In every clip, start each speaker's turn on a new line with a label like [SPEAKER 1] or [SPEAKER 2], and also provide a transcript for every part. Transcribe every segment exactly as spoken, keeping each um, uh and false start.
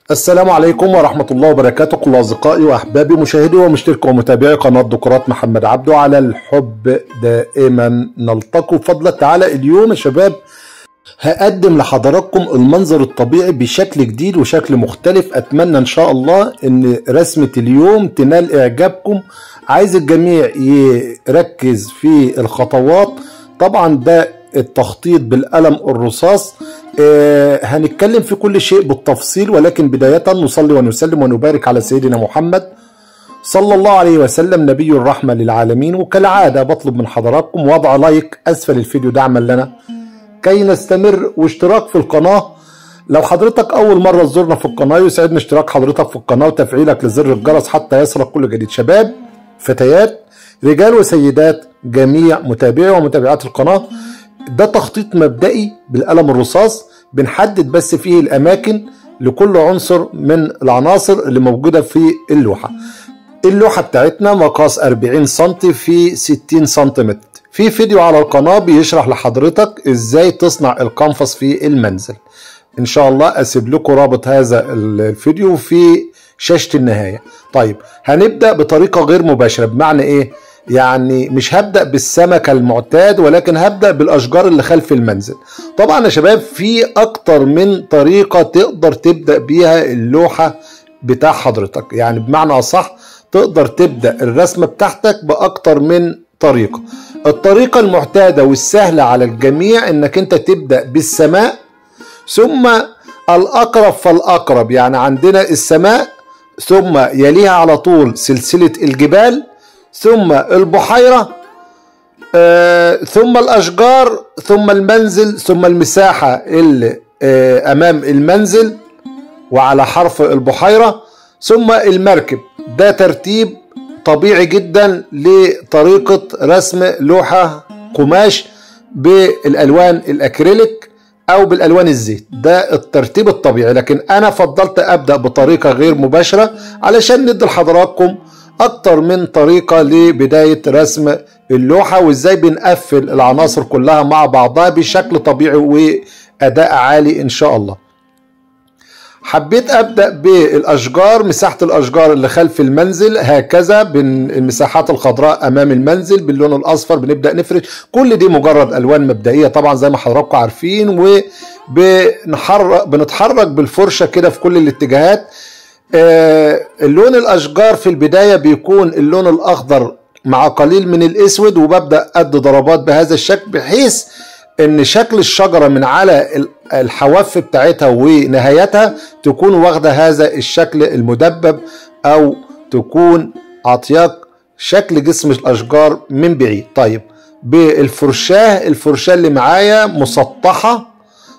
[SPEAKER 1] السلام عليكم ورحمة الله وبركاته. كل أصدقائي وأحبابي مشاهدي ومشتركي ومتابعي قناة دكتوراه محمد عبده على الحب دائما نلتقي بفضل تعالى. اليوم يا شباب هقدم لحضراتكم المنظر الطبيعي بشكل جديد وشكل مختلف. أتمنى إن شاء الله إن رسمة اليوم تنال إعجابكم. عايز الجميع يركز في الخطوات. طبعا ده التخطيط بالقلم الرصاص. آه هنتكلم في كل شيء بالتفصيل، ولكن بداية نصلي ونسلم ونبارك على سيدنا محمد صلى الله عليه وسلم نبي الرحمة للعالمين. وكالعادة بطلب من حضراتكم وضع لايك أسفل الفيديو دعما لنا كي نستمر، واشتراك في القناة. لو حضرتك أول مرة تزورنا في القناة يسعدنا اشتراك حضرتك في القناة وتفعيلك لزر الجرس حتى يصلك كل جديد. شباب فتيات رجال وسيدات جميع متابعي ومتابعات القناة، ده تخطيط مبدئي بالقلم الرصاص بنحدد بس فيه الأماكن لكل عنصر من العناصر اللي موجودة في اللوحة. اللوحة بتاعتنا مقاس أربعين سنتي في ستين سنتيمتر. في فيديو على القناة بيشرح لحضرتك ازاي تصنع القنفس في المنزل. ان شاء الله اسيب لكم رابط هذا الفيديو في شاشة النهاية. طيب هنبدأ بطريقة غير مباشرة. بمعنى ايه؟ يعني مش هبدأ بالسمكة المعتاد، ولكن هبدأ بالأشجار اللي خلف المنزل. طبعا يا شباب في أكتر من طريقة تقدر تبدأ بيها اللوحة بتاع حضرتك، يعني بمعنى أصح تقدر تبدأ الرسمة بتاعتك بأكتر من طريقة. الطريقة المعتادة والسهلة على الجميع انك انت تبدأ بالسماء ثم الأقرب فالأقرب، يعني عندنا السماء ثم يليها على طول سلسلة الجبال ثم البحيرة آه، ثم الأشجار ثم المنزل ثم المساحة اللي آه، أمام المنزل وعلى حرف البحيرة ثم المركب. ده ترتيب طبيعي جدا لطريقة رسم لوحة قماش بالألوان الأكريليك أو بالألوان الزيت. ده الترتيب الطبيعي، لكن أنا فضلت أبدأ بطريقة غير مباشرة علشان ندي لحضراتكم أكتر من طريقة لبداية رسم اللوحة وإزاي بنقفل العناصر كلها مع بعضها بشكل طبيعي وأداء عالي إن شاء الله. حبيت أبدأ بالأشجار، مساحة الأشجار اللي خلف المنزل هكذا، بالمساحات الخضراء أمام المنزل باللون الأصفر بنبدأ نفرش. كل دي مجرد ألوان مبدئية طبعا زي ما حضراتكم عارفين، وبنحرك بنتحرك بالفرشة كده في كل الاتجاهات. آه اللون الأشجار في البداية بيكون اللون الأخضر مع قليل من الأسود، وببدأ أدي ضربات بهذا الشكل بحيث ان شكل الشجرة من على الحواف بتاعتها ونهايتها تكون واخدة هذا الشكل المدبب او تكون عطياك شكل جسم الاشجار من بعيد. طيب بالفرشاه، الفرشاه اللي معايا مسطحة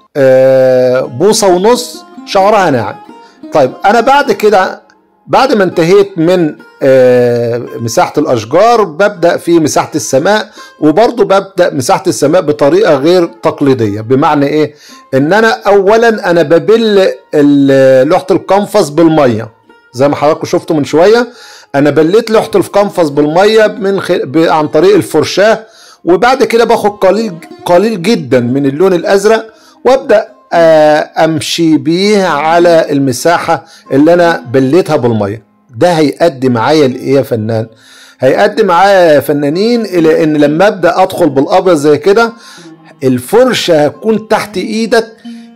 [SPEAKER 1] بوصة ونص، شعرها ناعم. طيب انا بعد كده بعد ما انتهيت من مساحة الأشجار ببدأ في مساحة السماء، وبرضو ببدأ مساحة السماء بطريقة غير تقليدية. بمعنى إيه؟ إن أنا أولا أنا ببل لوحة القنفس بالمية زي ما حضراتكم شفتوا من شوية. أنا بليت لوحة القنفس بالمية من خ... عن طريق الفرشاة، وبعد كده باخد قليل قليل جدا من اللون الأزرق وأبدأ امشي بيه على المساحة اللي انا بليتها بالمية. ده هيؤدي معايا لايه يا فنان؟ هيؤدي معايا يا فنانين الى ان لما ابدا ادخل بالابيض زي كده الفرشة هتكون تحت ايدك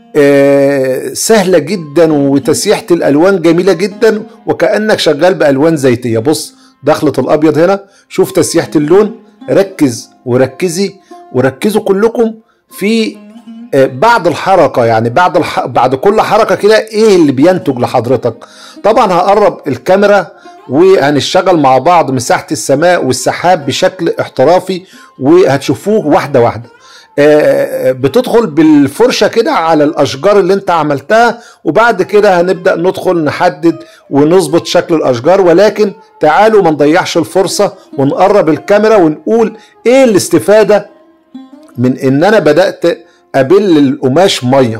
[SPEAKER 1] آه سهلة جدا، وتسيحة الالوان جميلة جدا وكأنك شغال بالوان زيتية. بص دخلة الابيض هنا، شوف تسيحة اللون. ركز وركزي وركزوا كلكم في بعد الحركة، يعني بعد الح... بعد كل حركة كده ايه اللي بينتج لحضرتك. طبعا هقرب الكاميرا وهنشتغل مع بعض مساحة السماء والسحاب بشكل احترافي وهتشوفوه واحدة واحدة. آه بتدخل بالفرشة كده على الاشجار اللي انت عملتها، وبعد كده هنبدأ ندخل نحدد ونظبط شكل الاشجار. ولكن تعالوا ما نضيعش الفرصة ونقرب الكاميرا ونقول ايه الاستفادة من ان انا بدأت قبل القماش ميه.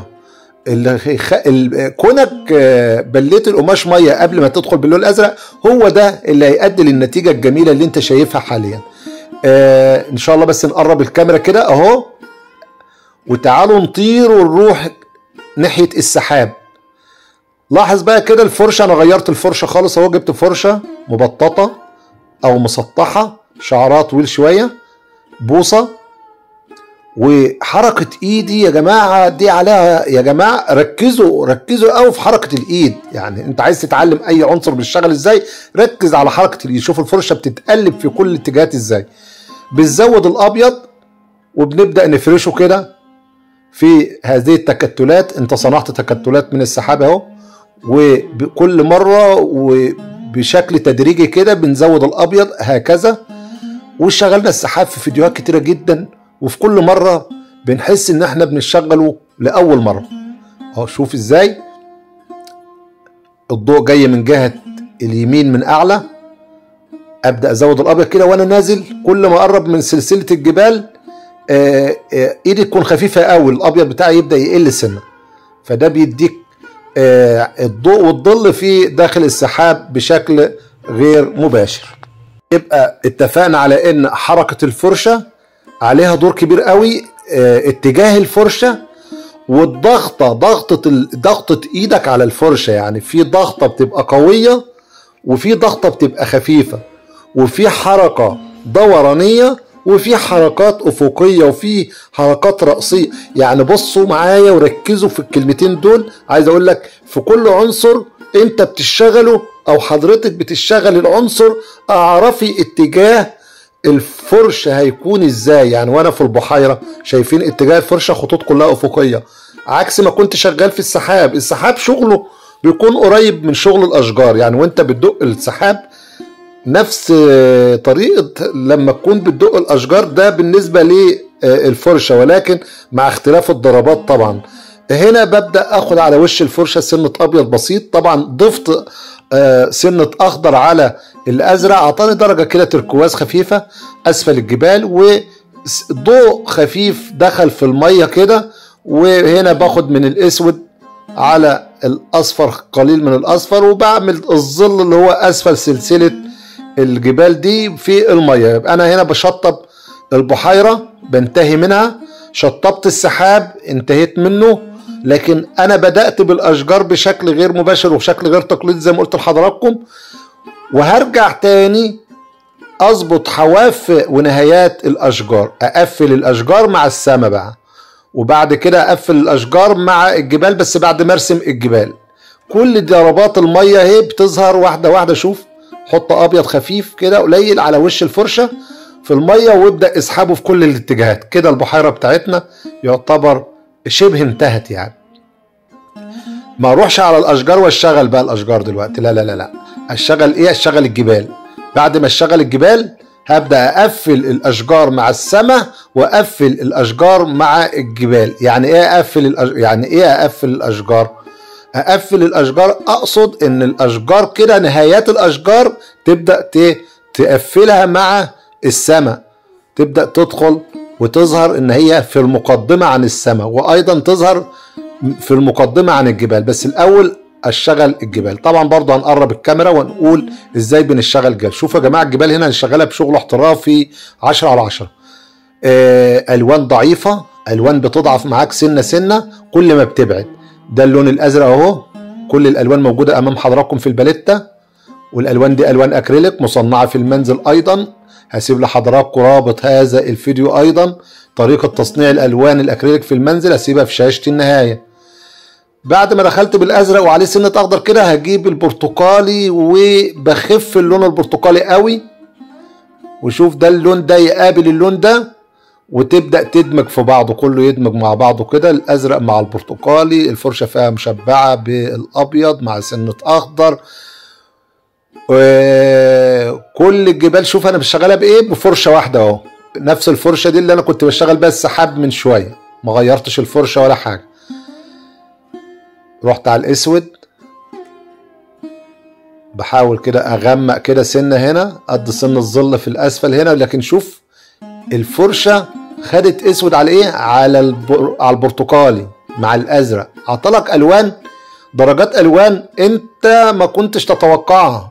[SPEAKER 1] كونك بليت القماش ميه قبل ما تدخل باللون الازرق هو ده اللي هيؤدي للنتيجه الجميله اللي انت شايفها حاليا. آه ان شاء الله بس نقرب الكاميرا كده اهو، وتعالوا نطير ونروح ناحيه السحاب. لاحظ بقى كده الفرشه، انا غيرت الفرشه خالص اهو، جبت فرشه مبططه او مسطحه شعرها طويل شويه بوصه. وحركه ايدي يا جماعه دي عليها يا جماعه، ركزوا ركزوا قوي في حركه الايد. يعني انت عايز تتعلم اي عنصر بيشتغل ازاي، ركز على حركه الايد. شوف الفرشه بتتقلب في كل الاتجاهات ازاي. بنزود الابيض وبنبدا نفرشه كده في هذه التكتلات. انت صنعت تكتلات من السحاب اهو، وكل مره وبشكل تدريجي كده بنزود الابيض هكذا. وشغلنا السحاب في فيديوهات كتيره جدا، وفي كل مره بنحس ان احنا بنشغله لاول مره اهو. شوف ازاي الضوء جاي من جهه اليمين من اعلى، ابدا ازود الابيض كده وانا نازل. كل ما اقرب من سلسله الجبال آه آه ايدي تكون خفيفه قوي، الابيض بتاعي يبدا يقل سنه، فده بيديك آه الضوء والظل في داخل السحاب بشكل غير مباشر. يبقى اتفقنا على ان حركه الفرشه عليها دور كبير قوي، اه اتجاه الفرشه والضغطه، ضغطه ضغطه ايدك على الفرشه. يعني في ضغطه بتبقى قويه وفي ضغطه بتبقى خفيفه، وفي حركه دورانيه وفي حركات افقيه وفي حركات رأسيه. يعني بصوا معايا وركزوا في الكلمتين دول. عايز اقول لك في كل عنصر انت بتشتغله او حضرتك بتشتغل العنصر، اعرفي اتجاه الفرشه هيكون ازاي. يعني وانا في البحيره شايفين اتجاه الفرشه خطوط كلها افقيه، عكس ما كنت شغال في السحاب. السحاب شغله بيكون قريب من شغل الاشجار. يعني وانت بتدق السحاب نفس طريقه لما تكون بتدق الاشجار، ده بالنسبه للفرشه، ولكن مع اختلاف الضربات طبعا. هنا ببدا اخد على وش الفرشه سنه ابيض بسيط، طبعا ضفت سنه اخضر على الازرق، اعطاني درجه كده تركواز خفيفه اسفل الجبال، وضوء خفيف دخل في الميه كده. وهنا باخد من الاسود على الاصفر قليل من الاصفر، وبعمل الظل اللي هو اسفل سلسله الجبال دي في الميه. يبقى انا هنا بشطب البحيره بنتهي منها، شطبت السحاب انتهيت منه، لكن انا بدأت بالاشجار بشكل غير مباشر وبشكل غير تقليدي زي ما قلت لحضراتكم. وهرجع تاني اظبط حواف ونهايات الاشجار، اقفل الاشجار مع السما بقى، وبعد كده اقفل الاشجار مع الجبال بس بعد ما ارسم الجبال. كل ضربات الميه اهي بتظهر واحده واحده. شوف حط ابيض خفيف كده قليل على وش الفرشه في الميه، وابدا اسحبه في كل الاتجاهات كده. البحيره بتاعتنا يعتبر شبه انتهت. يعني ما اروحش على الاشجار واشتغل بقى الاشجار دلوقتي، لا لا لا لا، اشتغل ايه؟ اشتغل الجبال. بعد ما اشتغل الجبال هبدا اقفل الاشجار مع السماء واقفل الاشجار مع الجبال. يعني ايه اقفل الأج... يعني ايه اقفل الاشجار؟ اقفل الاشجار اقصد ان الاشجار كده نهايات الاشجار تبدا ت... تقفلها مع السماء، تبدا تدخل وتظهر ان هي في المقدمه عن السماء، وايضا تظهر في المقدمه عن الجبال. بس الاول اشتغل الجبال. طبعا برضه هنقرب الكاميرا ونقول ازاي بنشتغل الجبال. شوفوا يا جماعه الجبال هنا هنشتغلها بشغل احترافي عشرة على عشرة. آه الوان ضعيفه، الوان بتضعف معاك سنه سنه كل ما بتبعد. ده اللون الازرق اهو، كل الالوان موجوده امام حضراتكم في الباليتا، والالوان دي الوان اكريليك مصنعه في المنزل ايضا. هسيب لحضراتكم رابط هذا الفيديو ايضا، طريقه تصنيع الالوان الاكريليك في المنزل، هسيبها في شاشه النهايه. بعد ما دخلت بالازرق وعليه سنه اخضر كده هجيب البرتقالي وبخف اللون البرتقالي قوي، وشوف ده اللون ده يقابل اللون ده وتبدا تدمج في بعضه، كله يدمج مع بعضه كده، الازرق مع البرتقالي، الفرشه فيها مشبعه بالابيض مع سنه اخضر. وكل الجبال شوف انا بشتغلها بايه؟ بفرشه واحده اهو، نفس الفرشه دي اللي انا كنت بشتغل بيها السحاب من شويه، ما غيرتش الفرشه ولا حاجه. رحت على الاسود بحاول كده اغمق كده سنه هنا قد سن الظل في الاسفل هنا، لكن شوف الفرشه خدت اسود على ايه؟ على البر... على البرتقالي مع الازرق، عطلك الوان، درجات الوان انت ما كنتش تتوقعها.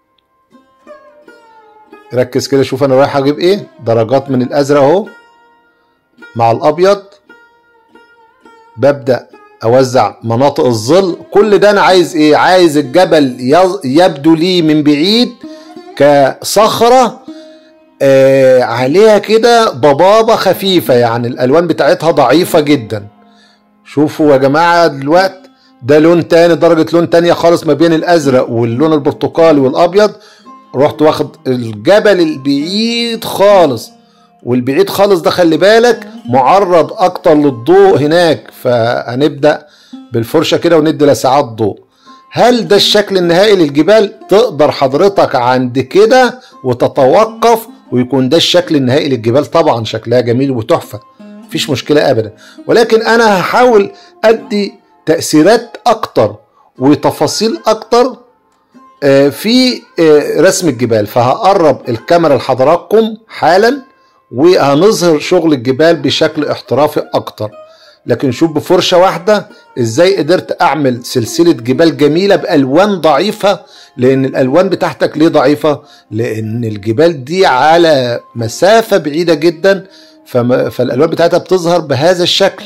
[SPEAKER 1] ركز كده شوف انا رايح اجيب ايه؟ درجات من الازرق اهو مع الابيض، ببدأ اوزع مناطق الظل. كل ده انا عايز ايه؟ عايز الجبل يبدو لي من بعيد كصخرة آه عليها كده ضبابة خفيفة، يعني الالوان بتاعتها ضعيفة جدا. شوفوا يا جماعة دلوقتي ده لون تاني، درجة لون تانية خالص ما بين الازرق واللون البرتقالي والابيض. رحت واخد الجبل البعيد خالص، والبعيد خالص ده خلي بالك معرض اكتر للضوء هناك، فهنبدأ بالفرشة كده وندي لسعات ضوء. هل ده الشكل النهائي للجبال؟ تقدر حضرتك عند كده وتتوقف ويكون ده الشكل النهائي للجبال. طبعا شكلها جميل وتحفة، مفيش مشكلة ابدا، ولكن انا هحاول ادي تأثيرات اكتر وتفاصيل اكتر في رسم الجبال. فهقرب الكاميرا لحضراتكم حالا وهنظهر شغل الجبال بشكل احترافي اكتر. لكن شوف بفرشة واحدة ازاي قدرت اعمل سلسلة جبال جميلة بالوان ضعيفة. لان الالوان بتاعتك ليه ضعيفة؟ لان الجبال دي على مسافة بعيدة جدا، فالالوان بتاعتها بتظهر بهذا الشكل.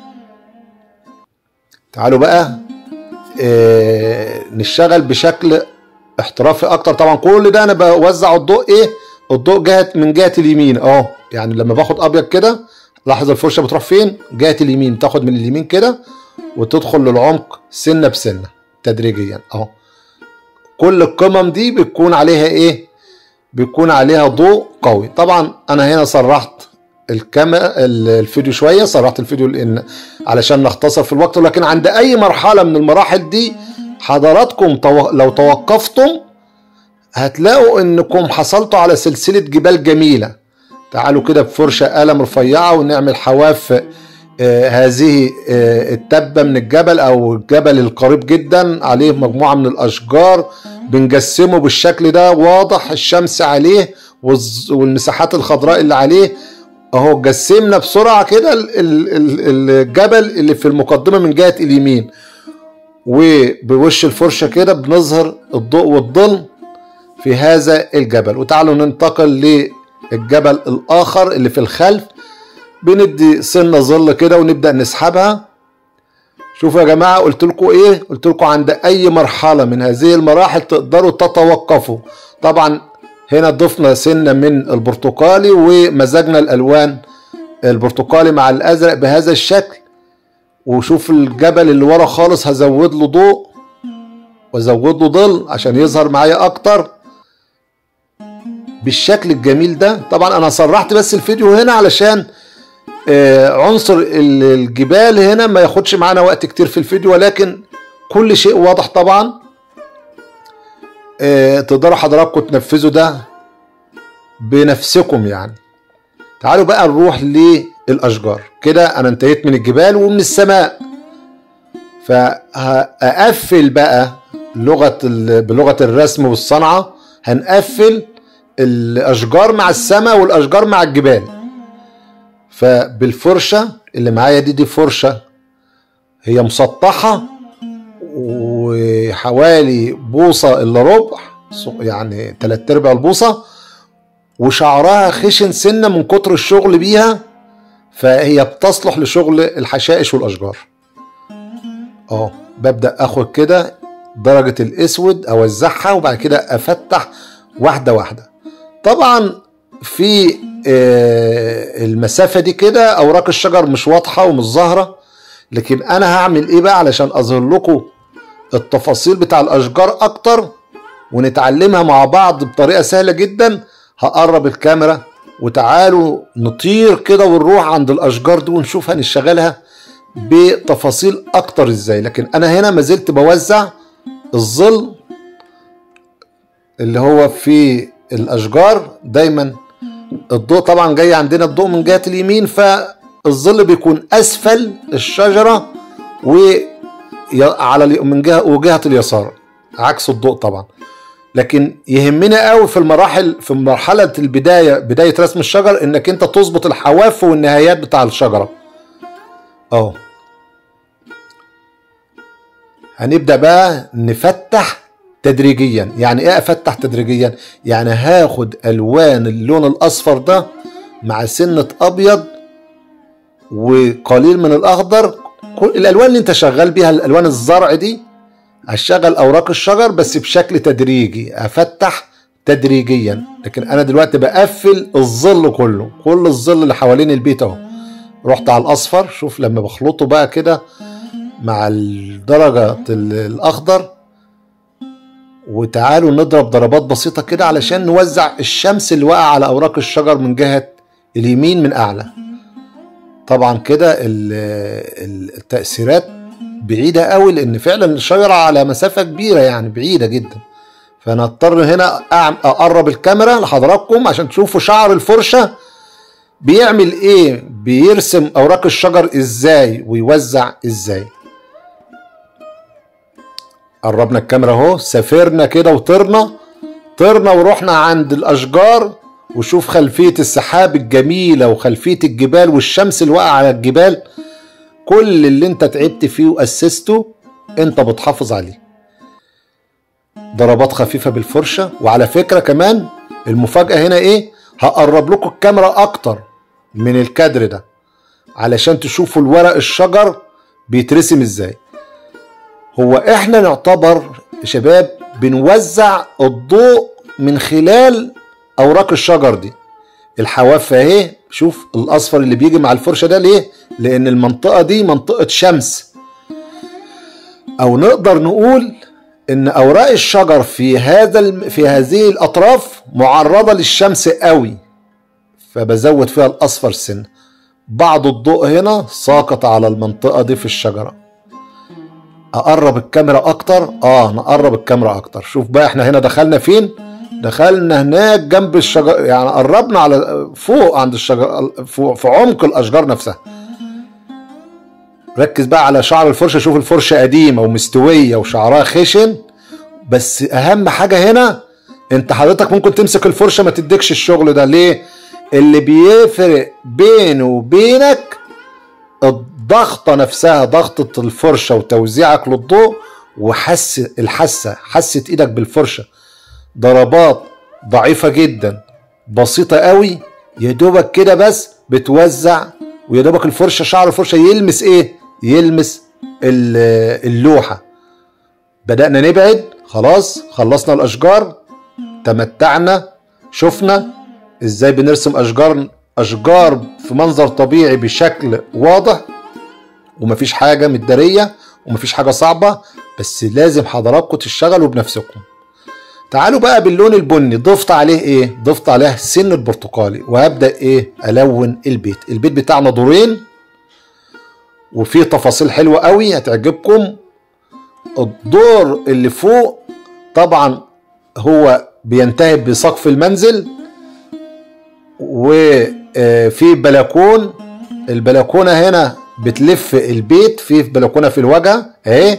[SPEAKER 1] تعالوا بقى اه نشتغل بشكل احترافي اكتر. طبعا كل ده انا بوزع الضوء ايه؟ الضوء جهة من جهة اليمين اهو. يعني لما باخد ابيض كده لاحظ الفرشة بتروح فين؟ جهة اليمين، تاخد من اليمين كده وتدخل للعمق سنة بسنة تدريجيا اهو. كل القمم دي بتكون عليها ايه؟ بيكون عليها ضوء قوي. طبعا انا هنا سرحت الكاميرا الفيديو شوية، سرحت الفيديو لان علشان نختصر في الوقت. لكن عند اي مرحلة من المراحل دي حضراتكم لو توقفتم هتلاقوا انكم حصلتوا على سلسلة جبال جميلة. تعالوا كده بفرشة قلم رفيعة ونعمل حواف آه هذه آه التبة من الجبل او الجبل القريب جدا، عليه مجموعة من الاشجار بنجسمه بالشكل ده، واضح الشمس عليه والمساحات الخضراء اللي عليه اهو. جسمنا بسرعة كده الجبل اللي في المقدمة من جهة اليمين، وبوش الفرشة كده بنظهر الضوء والظل في هذا الجبل. وتعالوا ننتقل للجبل الآخر اللي في الخلف، بندي سنة ظل كده ونبدأ نسحبها. شوفوا يا جماعة قلت لكم ايه؟ قلت لكم عند أي مرحلة من هذه المراحل تقدروا تتوقفوا. طبعا هنا ضفنا سنة من البرتقالي ومزجنا الألوان البرتقالي مع الأزرق بهذا الشكل. وشوف الجبل اللي ورا خالص هزود له ضوء وازود له ظل عشان يظهر معايا اكتر بالشكل الجميل ده. طبعا انا سرحت بس الفيديو هنا علشان آه عنصر الجبال هنا ما ياخدش معانا وقت كتير في الفيديو، ولكن كل شيء واضح طبعا. آه تقدروا حضراتكم تنفذوا ده بنفسكم يعني. تعالوا بقى نروح للاشجار. كده انا انتهيت من الجبال ومن السماء، فهقفل بقى لغة بلغة الرسم والصنعة، هنقفل الاشجار مع السماء والاشجار مع الجبال. فبالفرشة اللي معايا دي دي فرشة هي مسطحة وحوالي بوصة الا ربع، يعني تلات ارباع البوصة، وشعرها خشن سنة من كتر الشغل بيها، فهي بتصلح لشغل الحشائش والاشجار. اه ببدأ اخد كده درجة الاسود اوزعها وبعد كده افتح واحدة واحدة. طبعا في المسافة دي كده اوراق الشجر مش واضحة ومش ظاهرة، لكن انا هعمل ايه بقى علشان اظهر لكم التفاصيل بتاع الاشجار اكتر ونتعلمها مع بعض بطريقة سهلة جدا. هقرب الكاميرا وتعالوا نطير كده ونروح عند الاشجار دي ونشوف هنشتغلها بتفاصيل اكتر ازاي. لكن انا هنا ما زلت بوزع الظل اللي هو في الاشجار. دايما الضوء طبعا جاي عندنا الضوء من جهة اليمين، فالظل بيكون اسفل الشجرة وعلى من جهة وجهة اليسار عكس الضوء طبعا. لكن يهمنا قوي في المراحل في مرحلة البداية بداية رسم الشجر انك انت تظبط الحواف والنهايات بتاع الشجرة. اهو هنبدأ بقى نفتح تدريجيا. يعني ايه افتح تدريجيا؟ يعني هاخد الوان اللون الاصفر ده مع سنة ابيض وقليل من الاخضر، كل الالوان اللي انت شغال بيها، الالوان الزرع دي هشغل اوراق الشجر بس بشكل تدريجي، افتح تدريجيا. لكن انا دلوقتي بقفل الظل كله، كل الظل اللي حوالين البيت اهو. رحت على الاصفر، شوف لما بخلطه بقى كده مع الدرجة الاخضر، وتعالوا نضرب ضربات بسيطة كده علشان نوزع الشمس اللي واقعة على اوراق الشجر من جهة اليمين من اعلى. طبعا كده التأثيرات بعيدة قوي، لان فعلا الشجرة على مسافة كبيرة يعني بعيدة جدا. فانا اضطر هنا اقرب الكاميرا لحضراتكم عشان تشوفوا شعر الفرشة بيعمل ايه، بيرسم اوراق الشجر ازاي ويوزع ازاي. قربنا الكاميرا اهو، سافرنا كده وطرنا طرنا ورحنا عند الاشجار، وشوف خلفية السحاب الجميلة وخلفية الجبال والشمس اللي واقعة على الجبال. كل اللي انت تعبت فيه واسسته انت بتحافظ عليه. ضربات خفيفة بالفرشة. وعلى فكرة كمان المفاجأة هنا ايه، هقرب لكم الكاميرا اكتر من الكادر ده علشان تشوفوا الورق الشجر بيترسم ازاي. هو احنا نعتبر شباب بنوزع الضوء من خلال اوراق الشجر دي. الحواف اهي، شوف الاصفر اللي بيجي مع الفرشة ده ليه؟ لان المنطقة دي منطقة شمس، او نقدر نقول ان اوراق الشجر في هذا في هذه الاطراف معرضة للشمس قوي، فبزود فيها الاصفر سن. بعض الضوء هنا ساقط على المنطقة دي في الشجرة. اقرب الكاميرا اكتر، اه نقرب الكاميرا اكتر. شوف بقى احنا هنا دخلنا فين، دخلنا هناك جنب الشجر، يعني قربنا على فوق عند الشجر، فوق في عمق الاشجار نفسها. ركز بقى على شعر الفرشة، شوف الفرشة قديمة ومستوية وشعرها خشن. بس اهم حاجة هنا، انت حضرتك ممكن تمسك الفرشة ما تديكش الشغل ده. ليه؟ اللي بيفرق بينه وبينك الضغطة نفسها، ضغطة الفرشة وتوزيعك للضوء وحس الحسة، حسة ايدك بالفرشة. ضربات ضعيفة جدا بسيطة قوي، يدوبك كده بس بتوزع، ويدوبك الفرشة شعر الفرشة يلمس ايه، يلمس اللوحة. بدأنا نبعد، خلاص خلصنا الاشجار، تمتعنا، شفنا ازاي بنرسم اشجار اشجار في منظر طبيعي بشكل واضح، ومفيش حاجة متدارية ومفيش حاجة صعبة، بس لازم حضراتكم تشتغلوا بنفسكم. تعالوا بقى باللون البني، ضفت عليه ايه، ضفت عليه سن البرتقالي، وهبدأ ايه، الون البيت. البيت بتاعنا دورين وفيه تفاصيل حلوة قوي هتعجبكم. الدور اللي فوق طبعا هو بينتهي بسقف المنزل، وفي بلكون. البلكونة هنا بتلف البيت، في بلكونة في الواجهة اهي،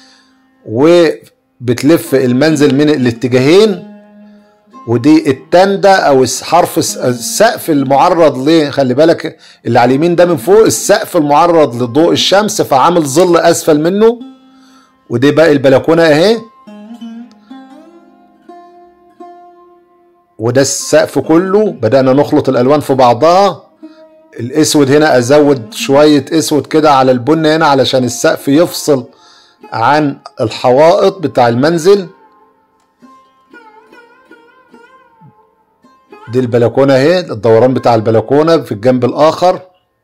[SPEAKER 1] وبتلف المنزل من الاتجاهين. ودي التندة او حرف السقف المعرض ليه، خلي بالك اللي على اليمين ده من فوق السقف المعرض لضوء الشمس، فعامل ظل اسفل منه. ودي بقى البلكونة اهي، وده السقف كله. بدأنا نخلط الالوان في بعضها. الاسود هنا ازود شوية اسود كده على البن هنا علشان السقف يفصل عن الحوائط بتاع المنزل. دي البلكونة اهي، الدوران بتاع البلكونة في الجنب الاخر،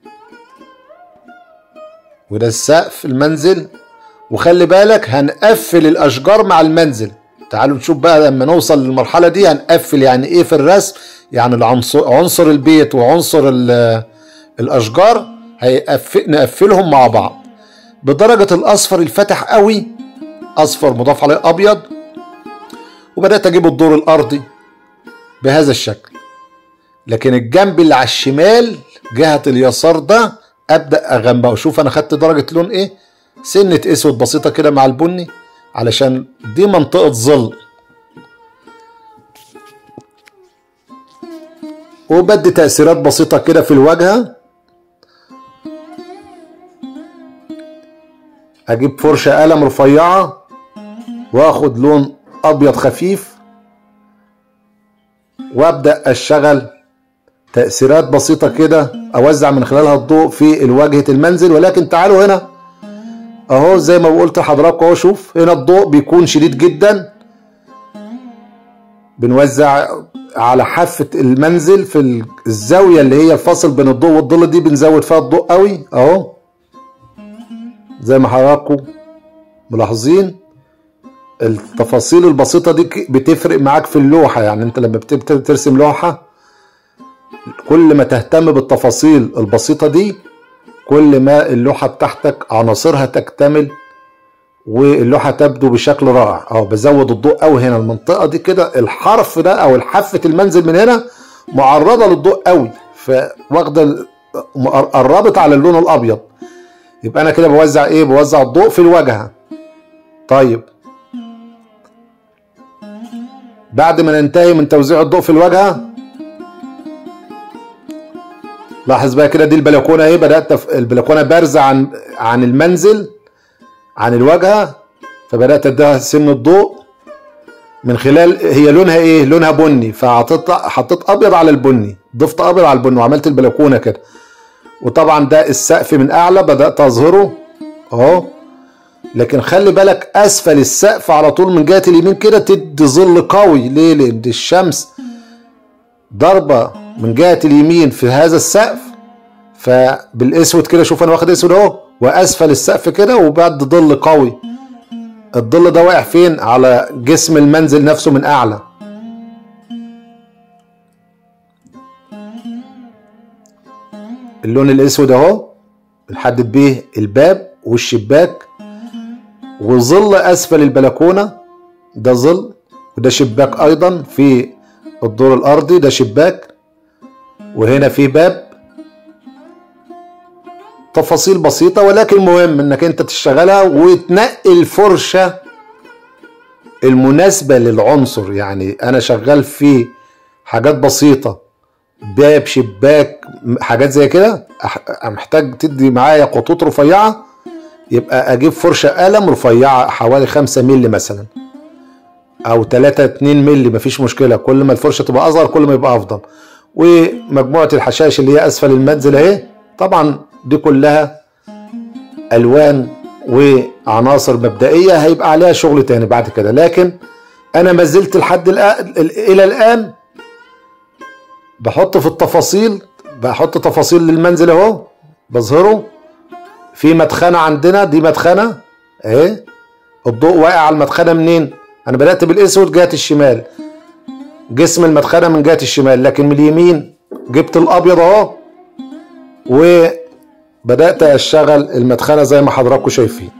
[SPEAKER 1] وده السقف المنزل. وخلي بالك هنقفل الاشجار مع المنزل. تعالوا نشوف بقى لما نوصل للمرحلة دي هنقفل يعني ايه في الرسم. يعني العنصر عنصر البيت وعنصر الاشجار نقفلهم مع بعض بدرجة الاصفر الفاتح قوي، اصفر مضاف عليه ابيض. وبدأت اجيب الدور الارضي بهذا الشكل. لكن الجنب اللي على الشمال جهة اليسار ده ابدأ اغمقه. شوف انا خدت درجة لون ايه، سنة اسود بسيطة كده مع البني، علشان دي منطقة ظل. وبدي تأثيرات بسيطة كده في الواجهة. اجيب فرشة قلم رفيعة واخد لون ابيض خفيف، وابدأ اشتغل تأثيرات بسيطة كده اوزع من خلالها الضوء في واجهة المنزل. ولكن تعالوا هنا اهو زي ما قلت لحضراتكم اهو. شوف هنا الضوء بيكون شديد جدا، بنوزع على حافة المنزل في الزاوية اللي هي الفاصل بين الضوء والظل دي، بنزود فيها الضوء قوي اهو زي ما حضراتكم ملاحظين. التفاصيل البسيطة دي بتفرق معاك في اللوحة. يعني انت لما بتبتدي ترسم لوحة كل ما تهتم بالتفاصيل البسيطة دي كل ما اللوحة بتاعتك عناصرها تكتمل واللوحة تبدو بشكل رائع. اهو بزود الضوء قوي هنا المنطقة دي كده، الحرف ده او حافة المنزل من هنا معرضة للضوء قوي، فواخدة قربت على اللون الابيض، يبقى انا كده بوزع ايه؟ بوزع الضوء في الواجهة. طيب بعد ما ننتهي من توزيع الضوء في الواجهة، لاحظ بقى كده دي البلكونة اهي، بدأت البلكونة بارزة عن عن المنزل عن الواجهة، فبدأت اديها سن الضوء من خلال هي لونها ايه؟ لونها بني، فحطيت حطيت ابيض على البني، ضفت ابيض على البني وعملت البلكونة كده. وطبعا ده السقف من اعلى بدأت اظهره اهو، لكن خلي بالك اسفل السقف على طول من جهة اليمين كده تدي ظل قوي. ليه؟ لان الشمس ضربة من جهة اليمين في هذا السقف، فبالاسود كده شوف انا واخد اسود اهو، واسفل السقف كده وبعد ظل قوي. الظل ده واقع فين؟ على جسم المنزل نفسه من اعلى. اللون الاسود اهو بنحدد بيه الباب والشباك، وظل اسفل البلكونة ده ظل، وده شباك ايضا في الدور الارضي، ده شباك وهنا في باب. تفاصيل بسيطة ولكن مهم انك انت تشتغلها وتنقي الفرشة المناسبة للعنصر. يعني انا شغال في حاجات بسيطة، باب شباك حاجات زي كده، محتاج تدي معايا خطوط رفيعة، يبقى اجيب فرشة قلم رفيعة حوالي خمسة مللي مثلا او تلاتة اتنين مللي، مفيش مشكلة. كل ما الفرشة تبقى اصغر كل ما يبقى افضل. ومجموعة الحشائش اللي هي اسفل المنزل اهي، طبعا دي كلها الوان وعناصر مبدئية هيبقى عليها شغل تاني بعد كده، لكن انا ما زلت لحد الآن الى الان بحط في التفاصيل، بحط تفاصيل للمنزل اهو بظهره. في مدخنة عندنا، دي مدخنة اهي، الضوء واقع على المدخنة منين؟ انا بدأت بالاسود جهة الشمال، جسم المدخنة من جهة الشمال، لكن من اليمين جبت الابيض اهو وبدأت اشتغل المدخنة زي ما حضراتكم شايفين.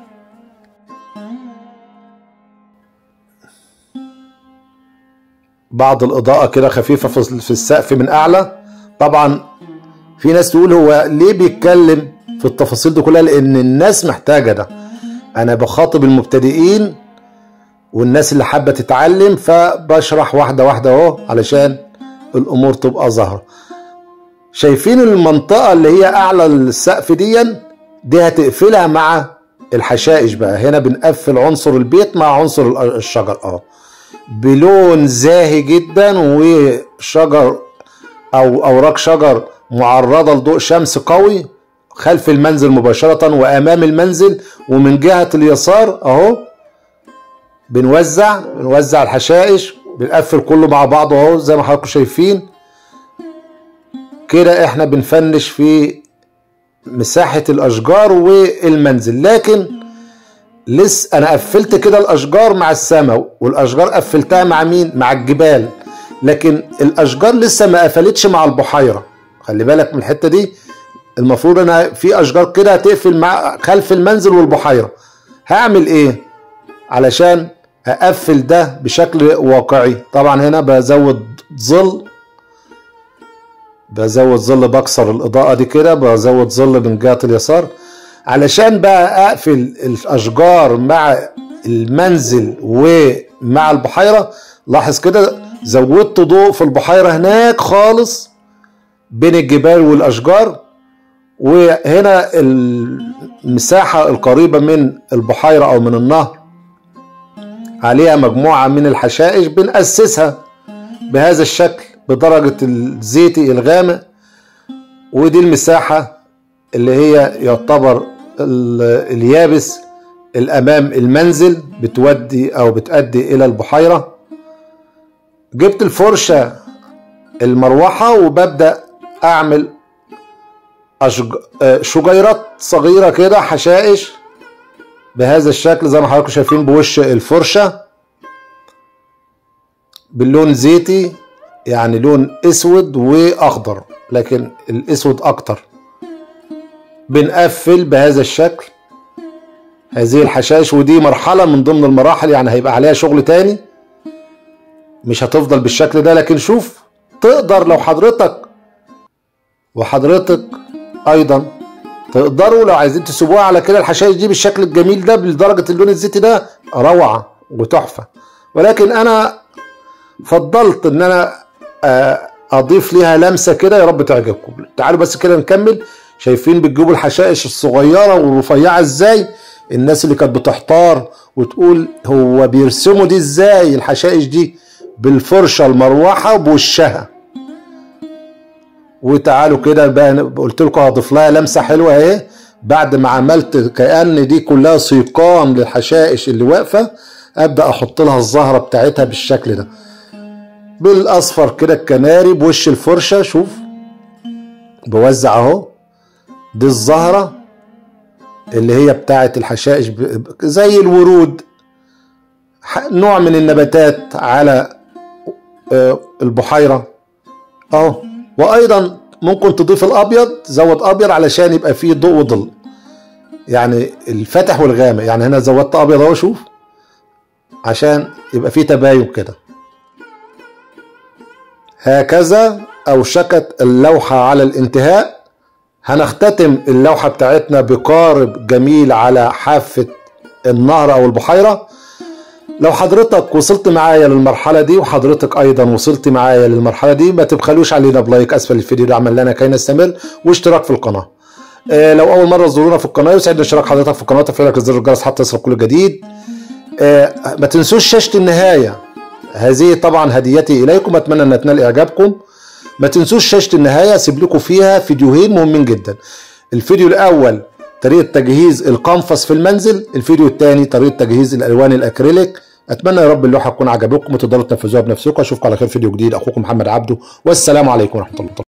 [SPEAKER 1] بعض الاضاءة كده خفيفة في السقف من اعلى. طبعا في ناس تقول هو ليه بيتكلم في التفاصيل دي كلها؟ لان الناس محتاجة ده. انا بخاطب المبتدئين والناس اللي حابة تتعلم، فبشرح واحدة واحدة اهو علشان الامور تبقى ظاهرة. شايفين المنطقة اللي هي اعلى السقف دي دي هتقفلها مع الحشائش. بقى هنا بنقفل عنصر البيت مع عنصر الشجر اه بلون زاهي جدا، وشجر او اوراق شجر معرضة لضوء شمس قوي خلف المنزل مباشرة وامام المنزل. ومن جهة اليسار اهو بنوزع بنوزع الحشائش، بنقفل كله مع بعضه اهو زي ما حضراتكم شايفين كده. احنا بنفنش في مساحة الاشجار والمنزل، لكن لسه انا قفلت كده الاشجار مع السماء، والاشجار قفلتها مع مين؟ مع الجبال، لكن الاشجار لسه ما قفلتش مع البحيرة. خلي بالك من الحتة دي، المفروض انا في اشجار كده هتقفل مع خلف المنزل والبحيرة. هعمل ايه علشان اقفل ده بشكل واقعي؟ طبعا هنا بزود ظل، بزود ظل، بكسر الاضاءة دي كده، بزود ظل من جهة اليسار علشان بقى اقفل الاشجار مع المنزل ومع البحيرة. لاحظ كده زودت ضوء في البحيرة هناك خالص بين الجبال والاشجار، وهنا المساحة القريبة من البحيرة او من النهر عليها مجموعة من الحشائش بنأسسها بهذا الشكل بدرجة الزيتي الغامق. ودي المساحة اللي هي يعتبر اليابس الامام المنزل بتودي او بتؤدي الى البحيرة. جبت الفرشة المروحة وببدأ اعمل أشج... شجيرات صغيرة كده، حشائش بهذا الشكل زي ما حضراتكم شايفين بوش الفرشة باللون زيتي، يعني لون اسود واخضر لكن الاسود اكتر. بنقفل بهذا الشكل هذه الحشائش، ودي مرحلة من ضمن المراحل، يعني هيبقى عليها شغل تاني مش هتفضل بالشكل ده. لكن شوف تقدر لو حضرتك وحضرتك ايضا تقدروا لو عايزين تسيبوها على كده الحشائش دي بالشكل الجميل ده بدرجة اللون الزيتي ده، روعة وتحفة. ولكن انا فضلت ان انا اضيف ليها لمسة كده، يا رب تعجبكم. تعالوا بس كده نكمل. شايفين بتجيبوا الحشائش الصغيرة والرفيعة ازاي؟ الناس اللي كانت بتحتار وتقول هو بيرسموا دي ازاي الحشائش دي، بالفرشة المروحة بوشها. وتعالوا كده بقى، قلت لكم هضيف لها لمسة حلوة اهي بعد ما عملت كأن دي كلها سيقان للحشائش اللي واقفة. ابدأ احط لها الزهرة بتاعتها بالشكل ده بالاصفر كده الكناري بوش الفرشة. شوف بوزع اهو، دي الزهرة اللي هي بتاعت الحشائش زي الورود، نوع من النباتات على البحيرة اهو. وايضا ممكن تضيف الابيض، زود ابيض علشان يبقى فيه ضوء وظل، يعني الفاتح والغامق. يعني هنا زودت ابيض اهو، شوف عشان يبقى فيه تباين كده. هكذا اوشكت اللوحة على الانتهاء. هنختتم اللوحة بتاعتنا بقارب جميل على حافة النهر او البحيرة. لو حضرتك وصلت معايا للمرحلة دي وحضرتك ايضا وصلت معايا للمرحلة دي، ما تبخلوش علينا بلايك اسفل الفيديو، ده عمل لنا كي نستمر، واشتراك في القناة. اه لو اول مرة تزورونا في القناة يسعدنا اشتراك حضرتك في القناة وتفعيل زر الجرس حتى يصلك كل جديد. اه ما تنسوش شاشة النهاية، هذه طبعا هديتي اليكم، اتمنى ان تنال اعجابكم. ما تنسوش شاشة النهاية اسيب لكم فيها فيديوهين مهمين جدا. الفيديو الاول طريقة تجهيز القنفس في المنزل، الفيديو الثاني طريقة تجهيز الالوان الاكريليك. اتمنى يا رب اللوحة تكون عجبتكم وتقدروا تنفذوها بنفسكم. اشوفكم على خير فيديو جديد، اخوكم محمد عبده، والسلام عليكم ورحمة الله.